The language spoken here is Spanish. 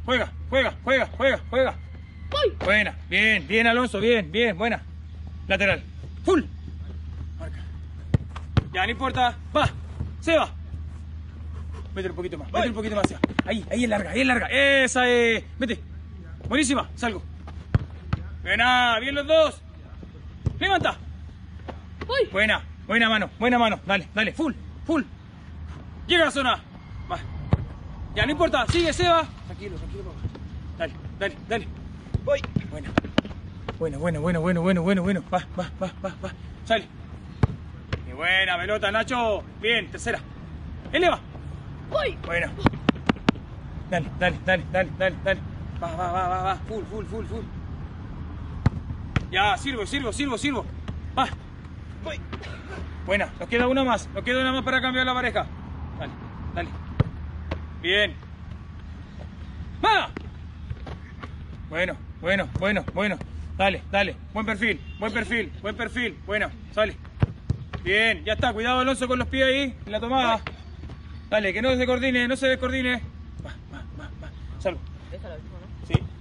Juega, juega, juega, juega, juega. Voy. Buena, bien, bien Alonso, bien, bien, buena. Lateral. Full. Marca. Ya, no importa. Va, se va. Métele un poquito más, métele un poquito más hacia. Ahí, ahí es larga, ahí es larga. Esa es. Mete. Buenísima, salgo. Buena, bien los dos. Levanta. Voy. Buena, buena mano. Dale, dale, full, full. Llega a la zona. Va. Ya, no importa, sigue, Seba. Tranquilo, tranquilo, papá. Dale, dale, dale. Voy. Buena. Bueno. Va. Sale. Qué buena pelota, Nacho. Bien, tercera. Eleva. Voy. Buena. Dale. Va. Full. Ya, sirvo. Va. Voy. Buena, nos queda una más para cambiar la pareja. Dale. Bien. ¡Va! Bueno. Dale. Buen perfil. Bueno, sale. Bien, ya está. Cuidado, Alonso, con los pies ahí, en la tomada. Dale, que no se descoordine. Va. Salgo. Déjala, ¿no? Sí.